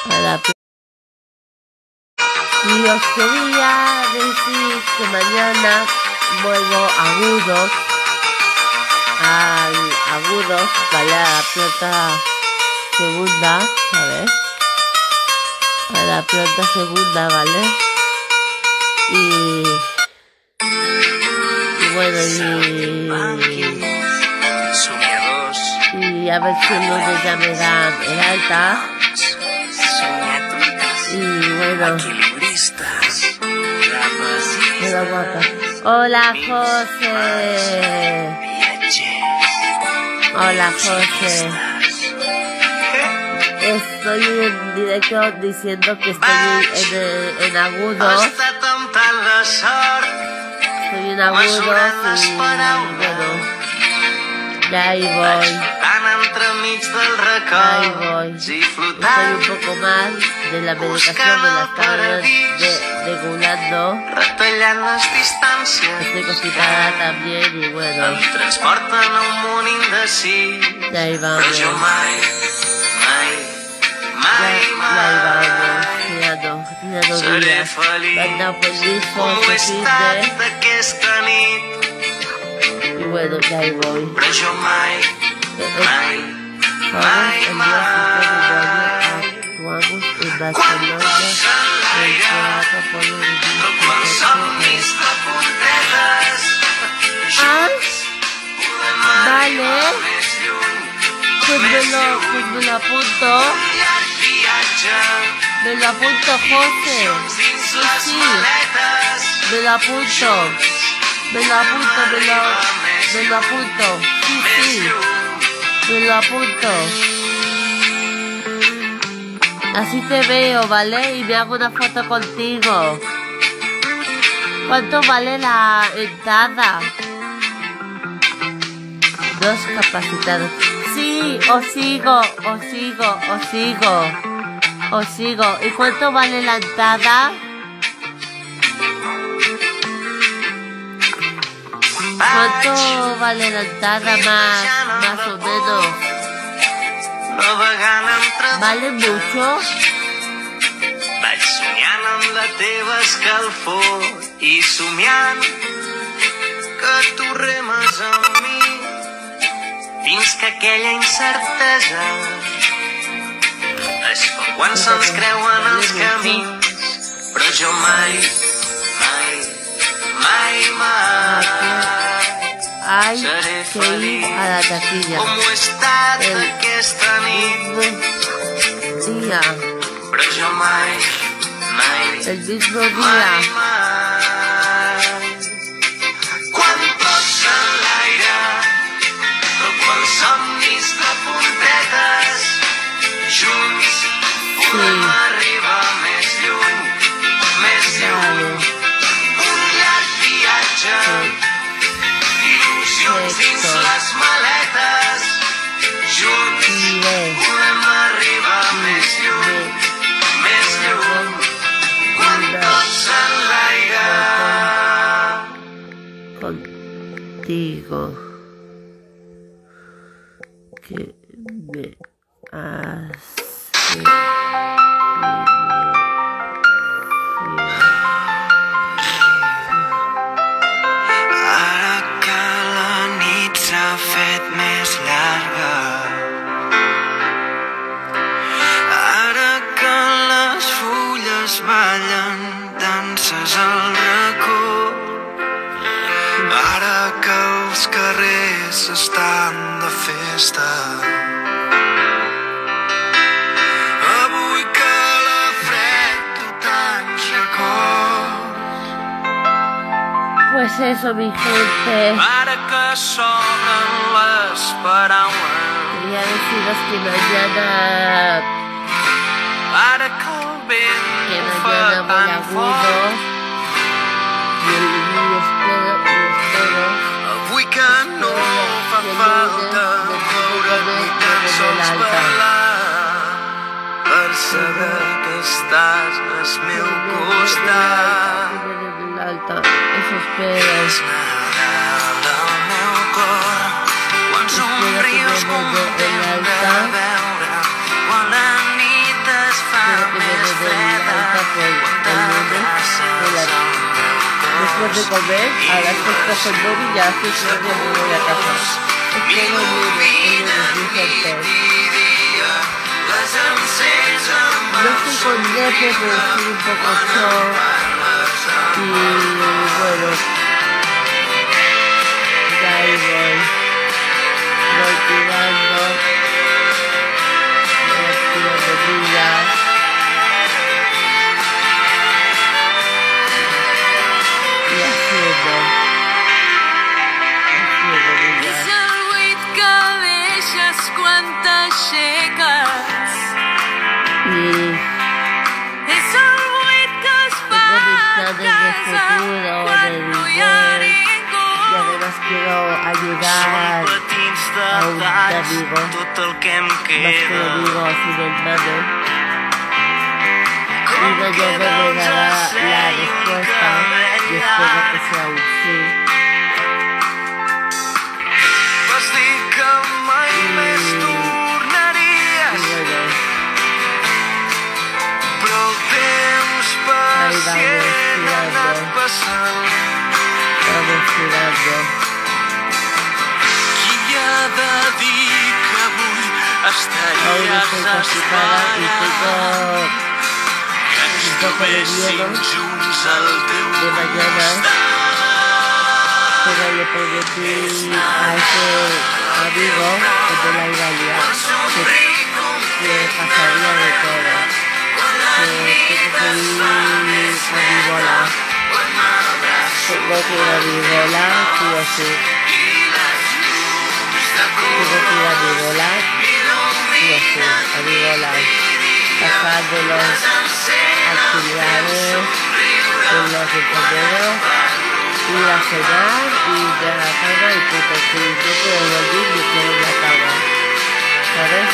a la planta. Y os quería decir que mañana vuelvo agudos, ¿vale? A la planta segunda, a ver, a la planta segunda, ¿vale? Y bueno, y a ver si el lunes ya me dan el alta. Y bueno, guapa. Hola, José. Hola, José. Estoy en directo diciendo que estoy en agudos. Estoy en agudos y bueno, ya ahí voy. Ahí voy. Estoy un poco mal de la medicación, me la estaba regulando. Estoy constipada también y bueno. Ya ahí vamos. Tirando días. Anda permiso, y bueno, ya ahí voy. Actuamos en Barcelona, el teatro por vale, pues me lo apunto. Me lo apunto, José. Sí, me lo apunto. Me lo apunto. Sí. Me lo apunto. Así te veo, ¿vale? Y me hago una foto contigo. ¿Cuánto vale la entrada? 2 capacitados. Sí, os sigo. ¿Y cuánto vale la entrada? ¿Cuánto vale la entrada más o menos? ¿Vale mucho? Vaig somiant amb la teva escalfor i somiant que tu remes amb mi fins que aquella incertesa es fa quan se'ns creuen els camins, però jo mai Hay que ir a la taquilla. com ho he estat aquesta nit, però jo mai el mismo día. Quan tot s'enlaira, però quan somnis de puntetes, junts podem arribar més lluny. Un llarg viatge, il·lusions dins les maletes, junts podem arribar més lluny. Quan tot s'enlaira. Contigo que me hace ara que la nit s'ha fet més llarga, ara que les fulles ballen danses al racó, ara que els carrers estan de festa, avui que la fred tu tants records, pues eso, mi gente. ara que s'obren les paraules, Quería deciros que mañana ara que el vent bufa voy tan agudos fort, y espero. avui que no fa falta veure ni tan sols parlar per saber que estàs al meu costat. Alta, eso espero. És Nadal del meu cor, quan somrius content de veure, quan la nit es fa después de comer, ahora después cojo el móvil y hace que me voy a casa. Espero el lunes, no estoy con nepe, pero estoy un poco shock. Y bueno, ya ahí voy tirando millas. Y haciendo millas. Y tengo mis planes de futuro, de vivir, y además quiero ayudar a un amigo, más que un amigo, sin hermano, y mañana me dará la respuesta y espero que sea un sí. Y bueno, ahí vamos tirando. Hoy no estoy constipada y tengo un poco de miedo de mañana, pero le prometí a ese amigo que me la iba a liar, que pasaría de todo, que tengo que ir a mi bola, tengo que ir a mi bola, sí o sí, tengo que ir a mi bola, sí o sí, a mi bola, pasar de los auxiliares, de los enfermeros, ir a cenar y de la cama y puto, si no puedo dormir ni quiero en la cama, ¿sabes?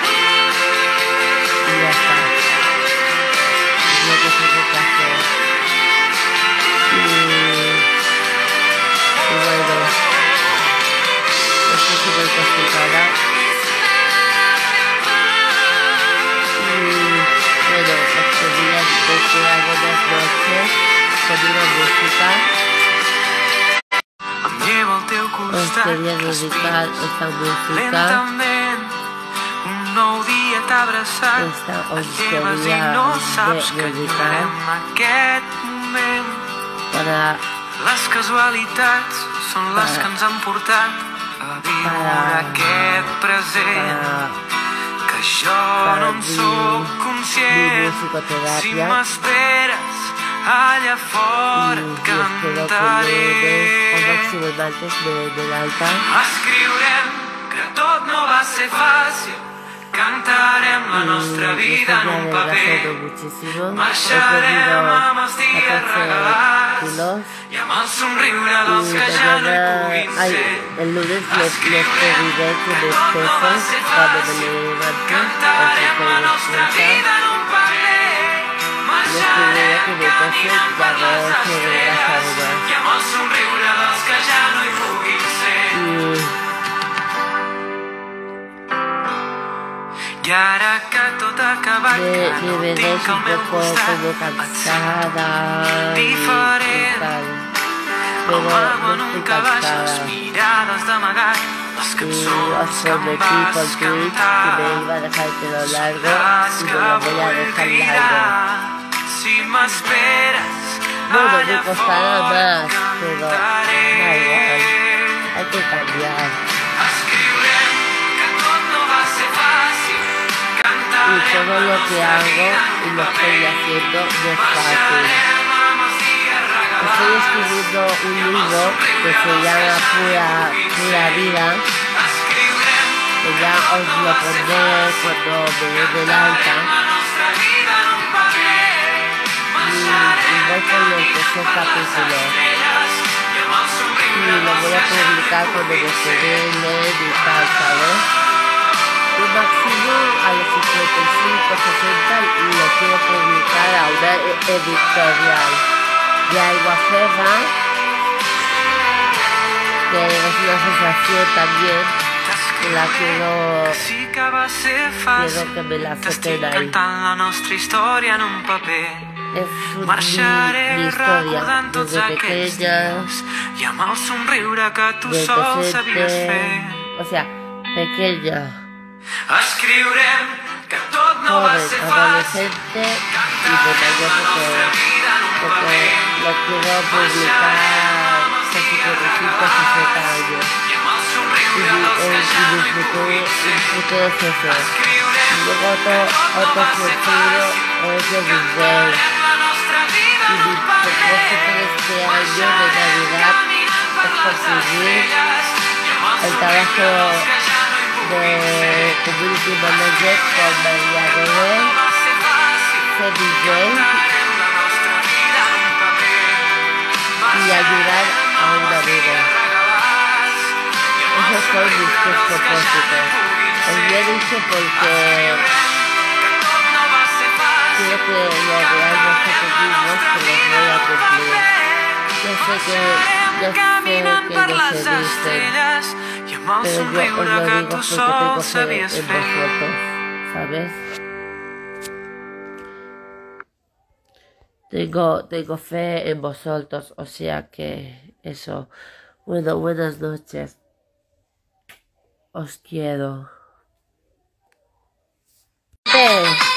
Y ya está, es lo que tengo que hacer. Y bueno, estoy súper constipada. Y bueno, os quería desear buenas noches con una música. Os quería dedicar esta música. Esta os quería dedicar para les casualitats són les que ens han portat a viure aquest present, que jo no en soc conscient. Si m'esperes allà fora et cantaré. Escriurem que tot no va ser fàcil, cantarem la nostra vida en un paper, marxarem amb els dies regalats i amb el somriure dels que ja no hi puguin ser. El lunes les pediré que me pesen cuando me levante, cantarem la nostra vida en un paper, marxarem que me pesen caminant per les esferes i amb el somriure dels que ja no hi puguin ser. I ara que tot ha acabat, que no tinc al meu costat, et sento diferent. Com agua en un calaix, les mirades d'amagat, les cançons que em vas cantar, les que vull cridar. Si m'esperes allà fora et cantaré. Hay que cambiar. Y todo lo que hago y lo estoy haciendo no es fácil. Estoy escribiendo un libro que se llama Pura Vida, que ya os lo pondré cuando me dé el alta. Y voy con los 3 capítulos. Y lo voy a publicar cuando me quede leer y tal, ¿sabes? Y máximo a los 55, 60 lo quiero publicar a una editorial de Alta, que es una asociación también, que la quiero que me la acepten ahí. mi historia desde pequeña, del presente, o sea, pequeña, joven, adolescente y de mayor porque lo quiero publicar casi con 60 años. Y mi futuro es ese. Y luego otro futuro es el vuelgo. Y mi propósito de este año de Navidad es conseguir el trabajo de community manager con mañana, ser DJ y ayudar a un amigo. Esos son mis tres propósitos. Os lo he dicho porque quiero que lo veáis vosotros mismos, que los voy a cumplir. Yo sé que no se dicen, pero yo os lo digo porque tengo fe en vosotros, ¿sabes? Tengo fe en vosotros, o sea que eso. Bueno, buenas noches. Os quiero.